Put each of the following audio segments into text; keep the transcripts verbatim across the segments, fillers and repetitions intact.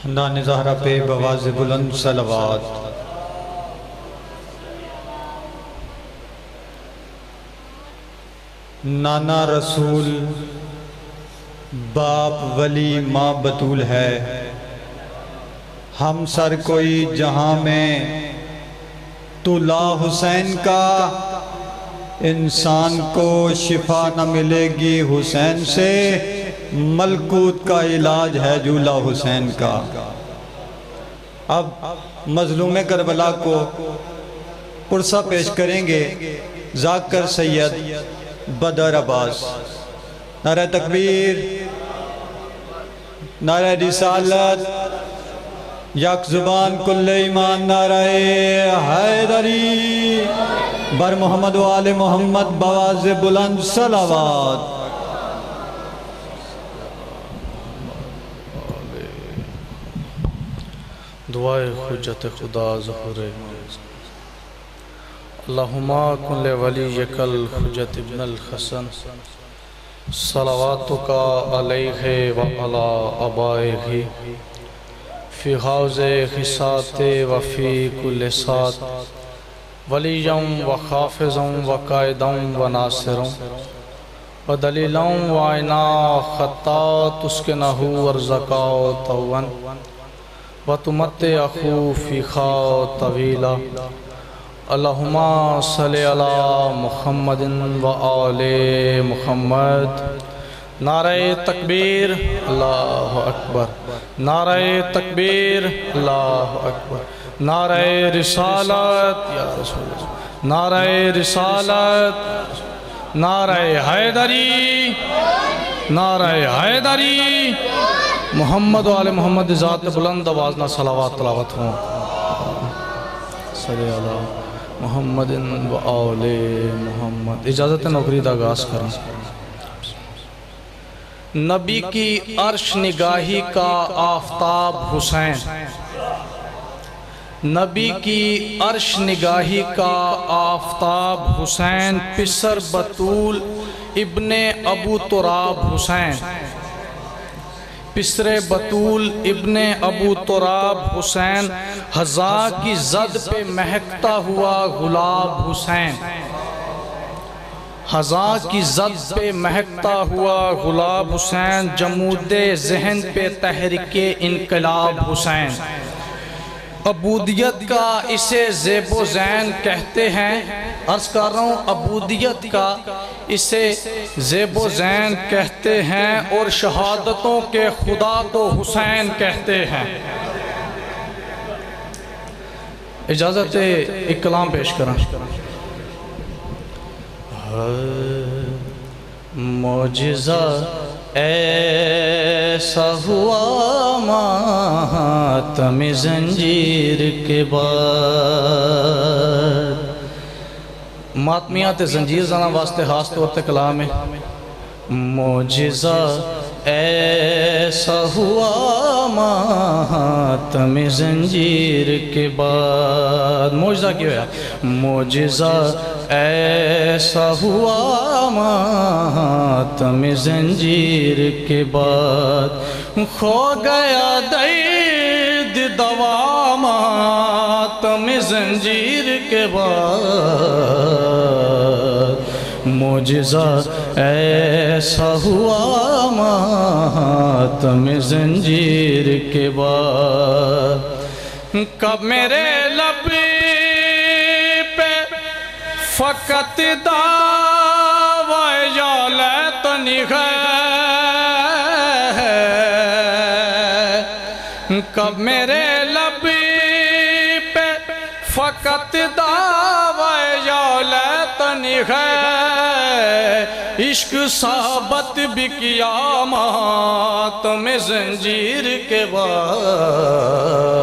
نان زہرہ پہ بواز بلند صلوات۔ نانا رسول باپ ولی ماں بطول ہے، ہم سر کوئی جہاں میں تو لا حسین کا، انسان کو شفا نہ ملے گی حسین سے، ملکوت کا علاج ہے جھولا حسین کا۔ اب مظلوم کربلا کو پرسہ پیش کریں گے ذاکر سید بدر عباس۔ نعرہ تکبیر، نعرہ رسالت، یک زبان کل ایمان، نعرہ حیدری، بر محمد و آل محمد بواز بلند صلوات۔ دعائے حجت خدا ظہور اللہم کن لولیک الحجت ابن الحسن صلواتک علیہ وعلا آبائہ فی حوض خسات وفی کل سات ولیم و خافظم و قائدم و ناصرم و دلیلم و عینا خطات اسکنہ ورزقا طوّن و تمتعہ فی خا طویلا اللہم صلی علی محمد و آل محمد۔ نعرہ تکبیر، اللہ اکبر، نعرہ تکبیر، اللہ اکبر، نعرہ رسالت یا رسول اللہ، نعرہ رسالت، نعرہ حیدری، نعرہ حیدری، محمد و آل محمد ذات بلند آوازنا صلوات تلاوت ہوں۔ صلی اللہ محمد و آل محمد۔ اجازت نوکری دا آغاز کریں۔ نبی کی عرش نگاہی کا آفتاب حسین، نبی کی عرش نگاہی کا آفتاب حسین، پسر بطول ابن ابو تراب حسین، پسر بطول ابن ابو تراب حسین، ہزا کی زد پہ مہکتا ہوا گلاب حسین، ہزا کی زد پہ مہکتا ہوا گلاب حسین، جمود ذہن پہ تحریک انقلاب حسین۔ عبودیت کا اسے زیب و زین کہتے ہیں، عرض کر رہا ہوں عبودیت کا اسے زیب و زین کہتے ہیں، اور شہادتوں کے خدا کو حسین کہتے ہیں۔ اجازت ایک کلام پیش کریں۔ معجزہ ایسا ہوا ماتم زنجیر کے بعد، ماتمیات زنجیر زنہ واسطے خاص طور تے کلام ہے۔ معجزہ ایسا ہوا ماتم زنجیر کے بعد، معجزہ کیوں ہے؟ معجزہ ایسا ہوا ماتم زنجیر کے بعد، کھو گیا درد دوا ماتم زنجیر کے بعد، معجزہ ایسا ہوا ماتم زنجیر کے بعد، کب میرے لب فقط دعوی یا لیتنی ہے، کب میرے لب پہ فقط دعوی یا لیتنی ہے، عشق ثابت بھی کیا ماتم زنجیر کے بعد،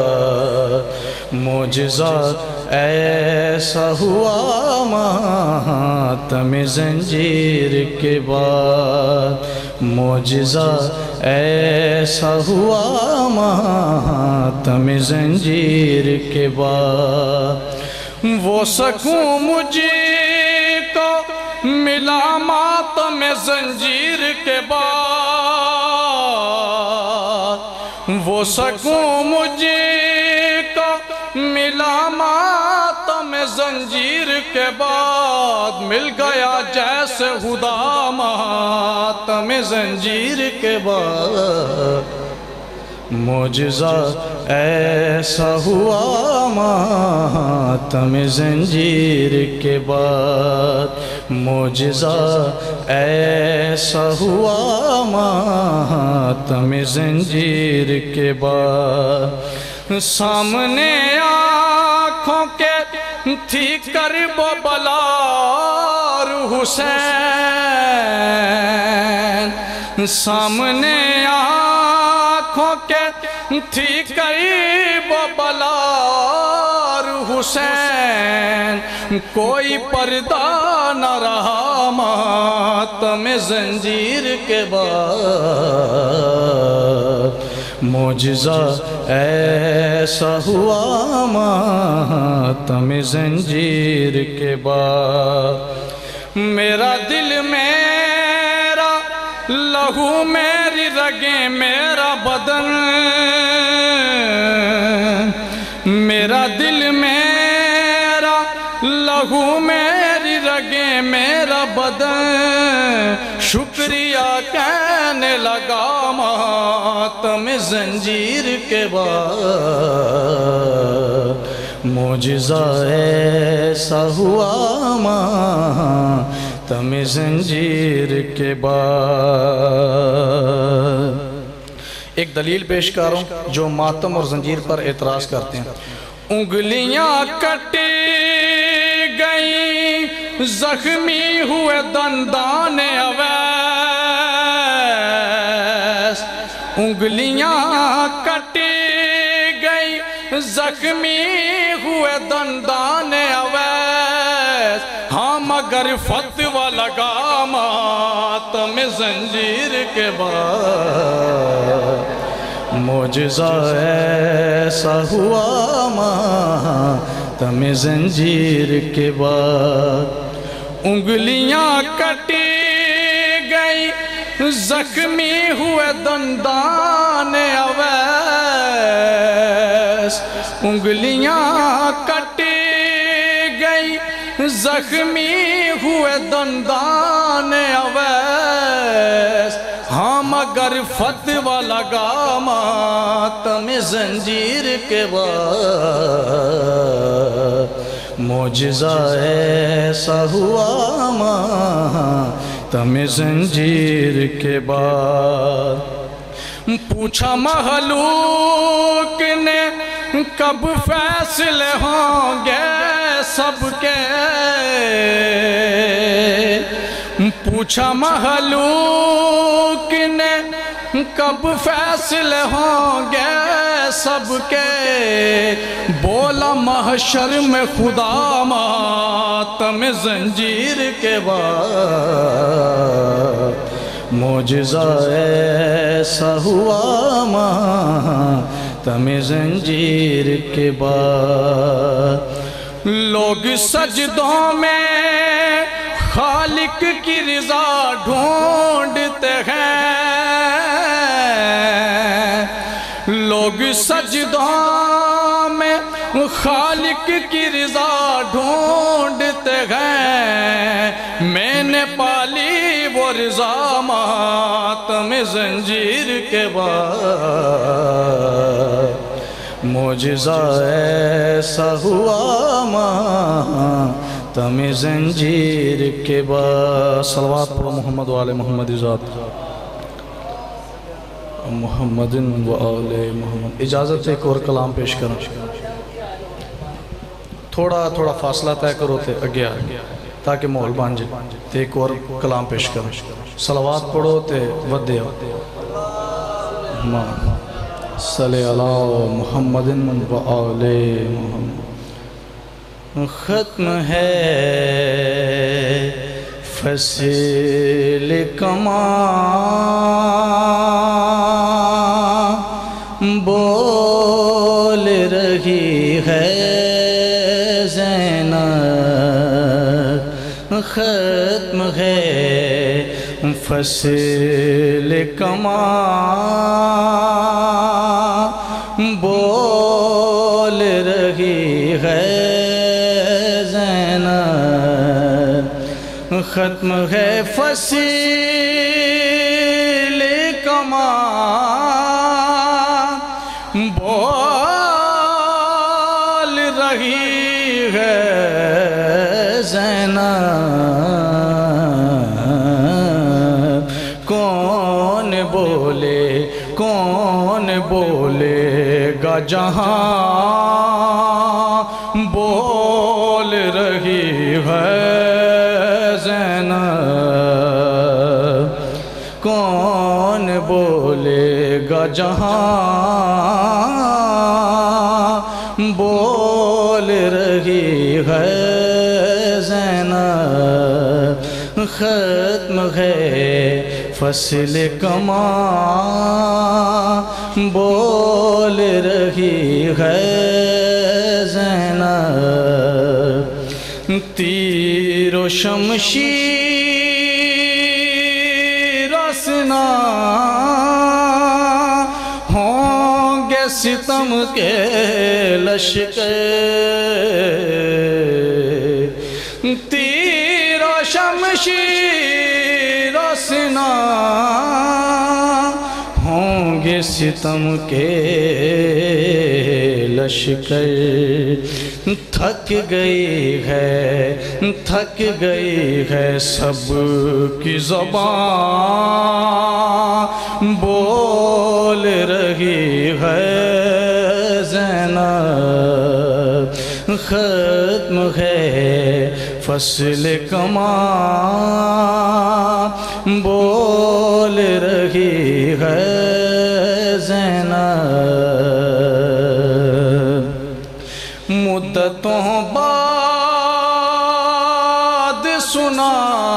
معجزہ ایسا ہوا ماتم زنجیر کے بعد، معجزہ ایسا ہوا ماتم زنجیر کے بعد، وہ سکون مجھے کو ملا ماتم زنجیر کے بعد، وہ سکون مجھے کو ملا ماتم زنجیر کے بعد، مل گیا جیسے خدا ماتم زنجیر کے بعد۔ معجزہ ایسا ہوا ماتم زنجیر کے بعد، معجزہ ایسا ہوا ماتم زنجیر کے بعد۔ سامنے آنکھوں کے تھی کرب و بلا اور حسین، سامنے آنکھوں کے تھی کرب و بلا اور حسین، کوئی پردہ نہ رہا ماتم زنجیر کے بعد۔ معجزہ ایسا ہوا ماتم زنجیر کے بعد۔ میرا دل میرا لہو میری رگیں میرا بدن، میرا دل میرا لہو میری رگیں میرا بدن، شکریہ کہنے لگا ماتم زنجیر کے بعد۔ معجزہ ایسا ہوا ماتم زنجیر کے بعد۔ ایک دلیل پیش کر رہا ہوں جو ماتم اور زنجیر پر اعتراض کرتے ہیں۔ انگلیاں کٹی گئی زخمی ہوئے دندان اویس، انگلیاں کٹی گئی زخمی ہوئے دندان اویس، ہاں مگر فتویٰ لگا ماتم زنجیر کے بعد۔ معجزہ ایسا ہوا ماتم زنجیر کے بعد۔ انگلیاں کٹی گئی زخمی ہوئے دندان اویس، انگلیاں کٹی گئی زخمی ہوئے دندان اویس، ہاں مگر فتویٰ لگا ماتم زنجیر کے بعد۔ معجزہ ایسا ہوا ماتم زنجیر کے بعد۔ پوچھا مخلوق نے کب فیصلے ہوں گے سب کے، پوچھا مخلوق نے کب فیصلے ہوں گے سب کے، بولا محشر میں خدا ماتم زنجیر کے بعد۔ معجزہ ایسا ہوا ماتم زنجیر کے بعد۔ لوگ سجدوں میں خالق کی رضا ڈھونڈتے ہیں، لوگ سجدوں میں خالق کی رضا ڈھونڈتے ہیں، میں نے پالی وہ رضا ماتم زنجیر کے بعد۔ معجزہ ایسا ہوا ماتم زنجیر کے بعد۔ صلوات پڑھو محمد و آل محمد ذات محمد و آل محمد۔ اجازت ایک اور کلام پیش کروں، تھوڑا تھوڑا فاصلہ طے کرو تے اگے آ تاکہ ماحول بن جائے، تے ایک اور کلام پیش کروں۔ صلوات پڑھو تے ودے آؤ۔ صلی علی محمد و آل محمد۔ ختم ہے فصل کماں، بول رہی ہے زینب، ختم ہے فصل کماں، بول رہی ہے زینب ختم ہے فصیل کمان بول رہی ہے زینب کون بولے کون بولے گا جہاں بول رہی ہے زینب کون بولے گا جہاں بول رہی ہے زینب ختم ہے فصل کمان بول رہی ہے زینب تیر و شمشیر اسنا ہوں گے ستم کے لشکر تیر و شمشیر اسنا ہوں گے ستم کے لشکر تھک گئی ہے تھک گئی ہے سب کی زبان بول رہی ہے زینب ختم ہے فصل کمان بول رہی ہے زینب مدتوں بعد سنا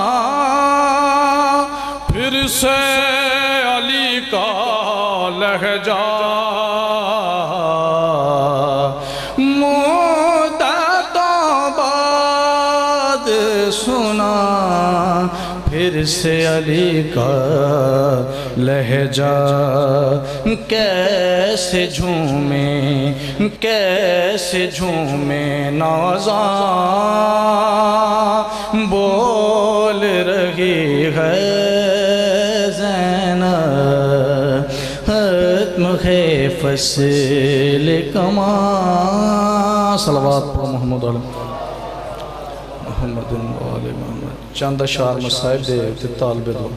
پھر سے علی کا لہجہ مدتوں بعد سنا پھر سے علی کا لہجہ کیسے جھومے کیسے جھومے نازاں بول رہی ہے زینب ختم ہے فصل کمان صلوات پر محمد علیہ محمد علیہ محمد چند اشعار مصائب دے طالب دعا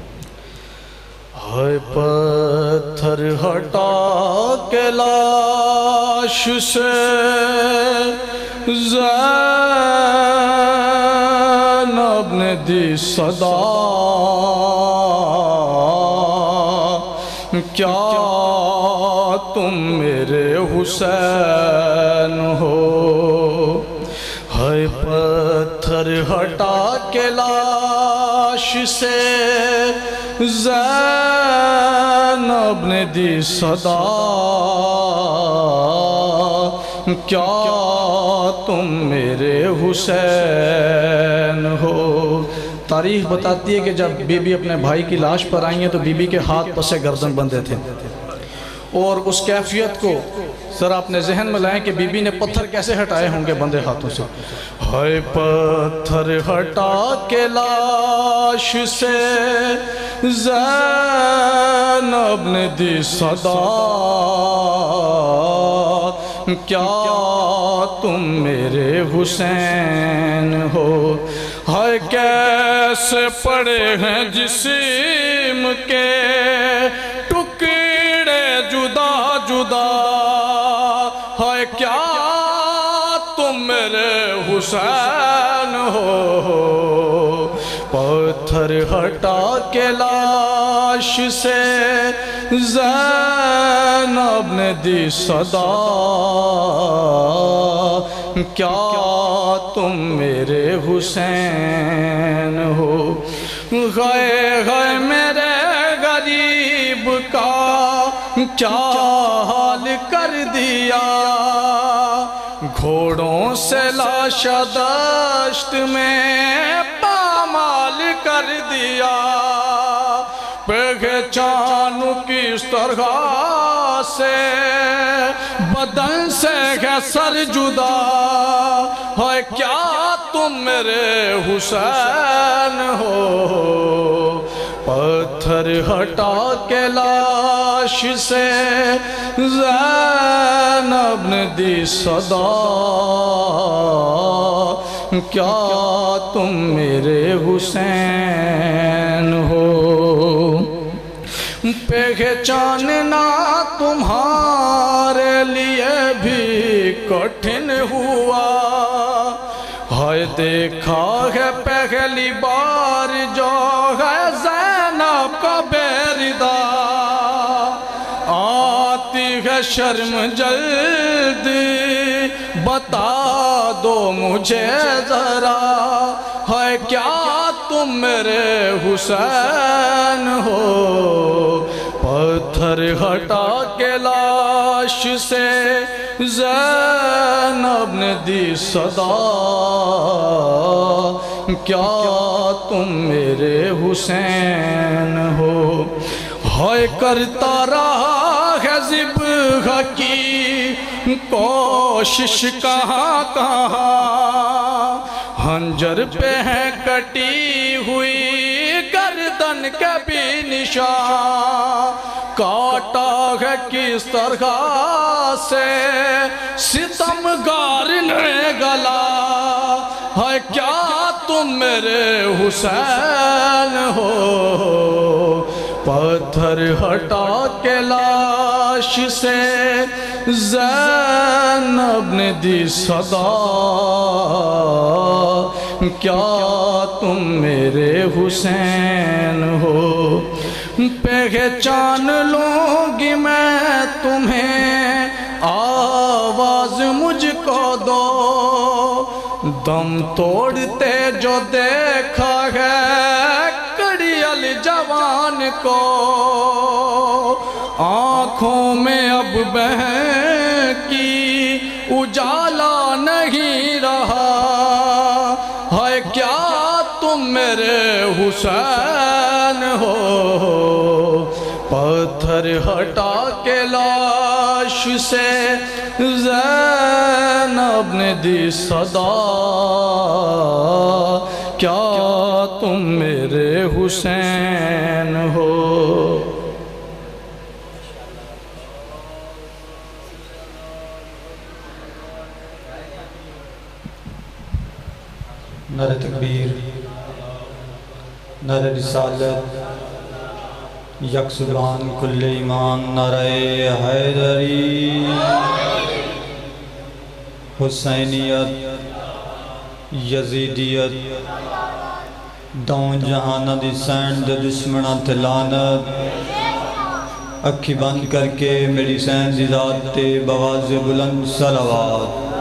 ہائے پتھر ہٹا کے لاش سے زینب نے دی صدا کیا تم میرے حسین ہو ہائے پتھر ہٹا کے لاش سے زینب نے دی صدا کیا تم میرے حسین ہو تاریخ بتاتی ہے کہ جب بی بی اپنے بھائی کی لاش پر آئی ہیں تو بی بی کے ہاتھ پسے گردن بندھے تھے اور اس کیفیت کو ذرا اپنے ذہن میں لائیں کہ بی بی نے پتھر کیسے ہٹائے ہوں گے بندے ہاتھوں سے ہائے پتھر ہٹا کے لاش سے زینب نے دی صدا کیا تم میرے حسین ہو ہائے کیسے پڑے ہیں جسم کے ٹکڑے جدا جدا ہائے کیا تم میرے حسین ہو پتھر ہٹا کے لاش سے زینب نے دی صدا کیا تم میرے حسین ہو غائے غائے میرے غریب کا کیا حال کر دیا گھوڑوں سے لاشا دشت میں پامال کر دیا پہچان کس طرح سے بدن سے ہے سر جدا ہے کیا تم میرے حسین ہو پتھر ہٹا کے لاش سے زینب نے دی صدا کیا تم میرے حسین ہو پہچاننا تمہارے لیے بھی کٹھن ہوا ہے دیکھا ہے پہلی بار جو ہے زینب کا بیردہ آتی ہے شرم جلدی بتا دو مجھے ذرا ہے کیا تم میرے حسین ہو پتھر ہٹا کے لاش سے زینب نے دی صدا کیا تم میرے حسین ہو ہے کرتا رہا ہے ذبح کی کوشش کہاں کہاں ہنجر پہ ہے کٹی ہوئی گردن کے بھی نشان کاٹا ہے کس طرح سے ستمگار نے گلا ہے کیا تم میرے حسین ہو پتھر ہٹا کے لاش سے زینب نے دی صدا کیا تم میرے حسین ہو پہچان لوں گی میں تمہیں آواز مجھ کو دو دم توڑتے جو دیکھا ہے کڑیل جوان کو آنکھوں میں اب بہن کی اجالا نہیں رہا ہے کیا تم میرے حسین ہو پتھر ہٹا کے لاش سے زینب نے دی صدا کیا تم میرے حسین ہو نعرہ تکبیر نعرہ رسالت یک زبان کل ایمان نعرہ حیدری حسینیت یزیدیت دون جہانہ دی سینڈ دے دشمنہ تلانت اکھی بند کر کے میری سین دی ذات تے بواز بلند صلوات